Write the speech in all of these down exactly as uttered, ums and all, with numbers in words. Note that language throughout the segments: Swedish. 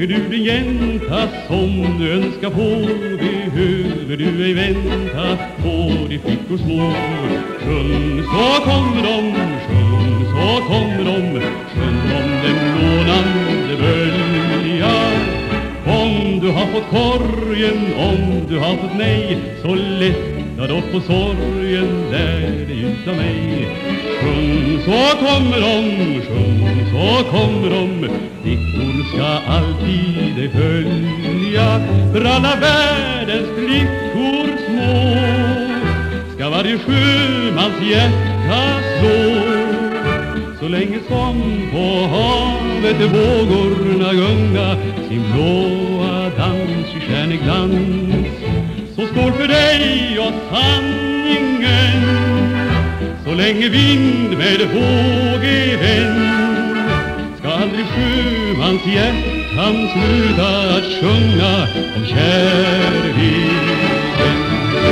är du den jänta som du önskar få, behöver du ej vänta på de flickor små. Sjung så kommer de, sjung så kommer de, sjung om den lånande bölja. Om du har fått korgen, om du har fått nej, så lätta då på sorgen, lär dig utav mig. Sjung så kommer de, sjung så kommer de, flickor ska alltid dig följa. För alla världens flickor små ska varje sjömans hjärta slå. Så länge som på havet vågorna gunga sin blåa dans i stjärneglans. Så skål för dig och sanningen, så länge vind med våg är vän. Ska aldrig sjömans hjärtan sluta att sjunga om kärleken.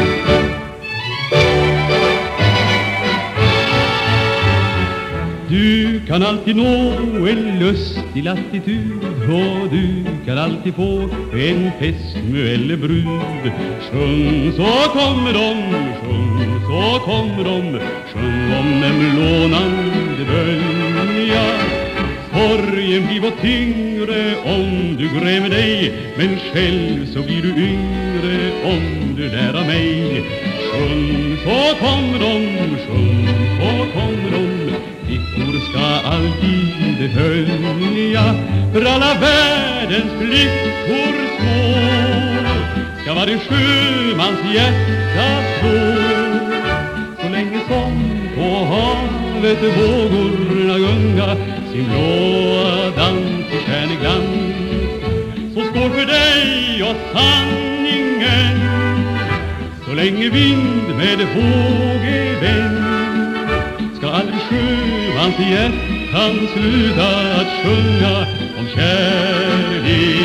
Du kan alltid nå en lustig latitud, och du kan alltid få en fästmö eller brud. Sjung så kommer de, sjung så kommer de, sjung om den lånande bölja. Sorgen blir vad tyngre om du grämer dig, men själv så blir du yngre om du lär av mig. Sjung så kommer de, sjung så kommer de, flickor ska alltid följa. För alla världens flickor små ska varje sjömans hjärta slå. Så länge som på havet vågorna gunga sin blåa dans i stjärneglans. Så skål för dig och sanningen, så länge vind med våg är vän. Ska aldrig sjömans hjärtan sluta att sjunga om kärlek.